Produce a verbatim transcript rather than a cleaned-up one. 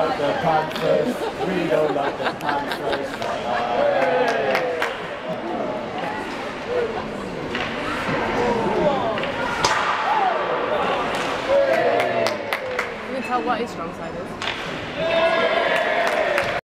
The Panthers, we don't like the Panthers. You can tell what his strong side is.